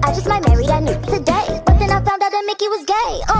I just might marry that nigga today. But then I found out that Mickey was gay.